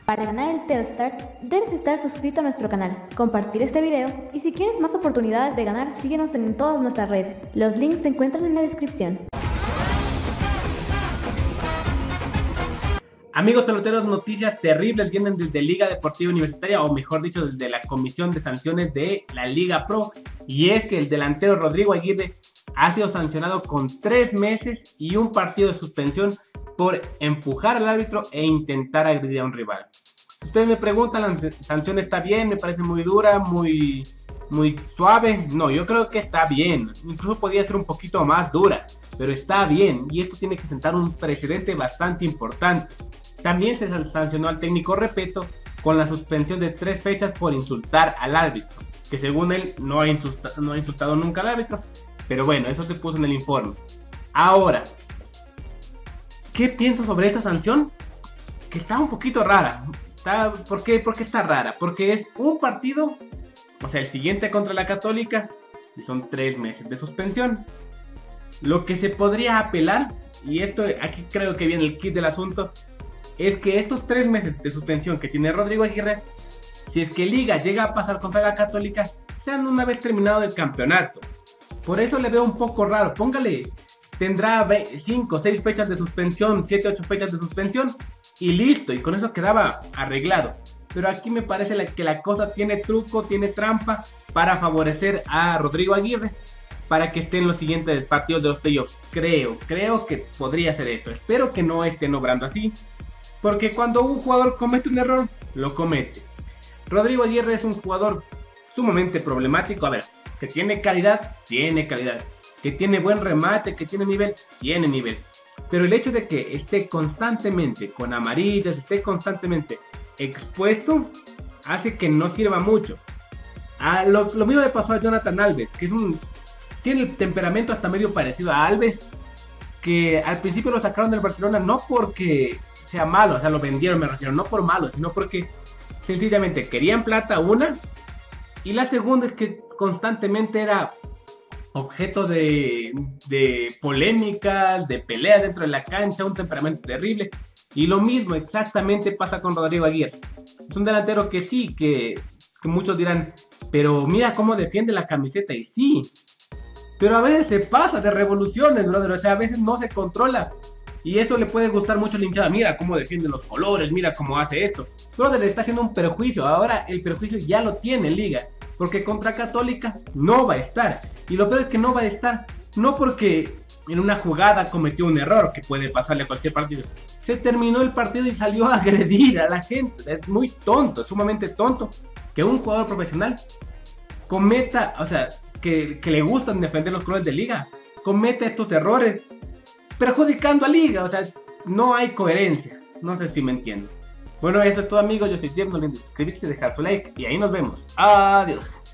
Para ganar el Telstar, debes estar suscrito a nuestro canal, compartir este video y si quieres más oportunidades de ganar, síguenos en todas nuestras redes. Los links se encuentran en la descripción. Amigos peloteros, noticias terribles vienen desde Liga Deportiva Universitaria, o mejor dicho, desde la Comisión de Sanciones de la Liga Pro. Y es que el delantero Rodrigo Aguirre ha sido sancionado con 3 meses y un partido de suspensión por empujar al árbitro e intentar agredir a un rival. Ustedes me preguntan, ¿la sanción está bien? Me parece muy dura, muy suave. No, yo creo que está bien. Incluso podría ser un poquito más dura, pero está bien. Y esto tiene que sentar un precedente bastante importante. También se sancionó al técnico Repeto con la suspensión de 3 fechas por insultar al árbitro, que según él no ha insultado nunca al árbitro. Pero bueno, eso se puso en el informe. Ahora, ¿qué pienso sobre esta sanción? Que está un poquito rara. ¿Por qué está rara? Porque es un partido, o sea, el siguiente contra la Católica, y son 3 meses de suspensión. Lo que se podría apelar, y esto aquí creo que viene el kit del asunto, es que estos 3 meses de suspensión que tiene Rodrigo Aguirre, si es que Liga llega a pasar contra la Católica, sean una vez terminado el campeonato. Por eso le veo un poco raro. Póngale, tendrá 5, 6 fechas de suspensión, 7, 8 fechas de suspensión y listo, y con eso quedaba arreglado. Pero aquí me parece que la cosa tiene truco, tiene trampa para favorecer a Rodrigo Aguirre para que esté en los siguientes partidos de los playoffs. Creo que podría ser esto. Espero que no estén obrando así, porque cuando un jugador comete un error, lo comete. Rodrigo Aguirre es un jugador sumamente problemático. A ver, que tiene calidad, que tiene buen remate, que tiene nivel, pero el hecho de que esté constantemente con amarillas, esté constantemente expuesto, hace que no sirva mucho. Lo mismo le pasó a Jonathan Alves, que tiene el temperamento hasta medio parecido a Alves, que al principio lo sacaron del Barcelona no porque sea malo, o sea, lo vendieron, me refiero, no por malo, sino porque sencillamente querían plata, una, y la segunda es que constantemente era objeto de polémicas, de peleas dentro de la cancha, un temperamento terrible. Y lo mismo exactamente pasa con Rodrigo Aguirre. Es un delantero que sí, que muchos dirán, pero mira cómo defiende la camiseta, y sí, pero a veces se pasa de revoluciones, brother, o sea, a veces no se controla. Y eso le puede gustar mucho a la hinchada. Mira cómo defiende los colores, mira cómo hace esto. Brother, le está haciendo un perjuicio. Ahora el perjuicio ya lo tiene Liga, porque contra Católica no va a estar. Y lo peor es que no va a estar, no porque en una jugada cometió un error, que puede pasarle a cualquier partido. Se terminó el partido y salió a agredir a la gente. Es muy tonto, es sumamente tonto que un jugador profesional cometa, o sea, que le gustan defender los colores de Liga, cometa estos errores, perjudicando a Liga. O sea, no hay coherencia. No sé si me entienden. Bueno, eso es todo, amigos. Yo soy Diego, no olviden suscribirse, dejar su like y ahí nos vemos. Adiós.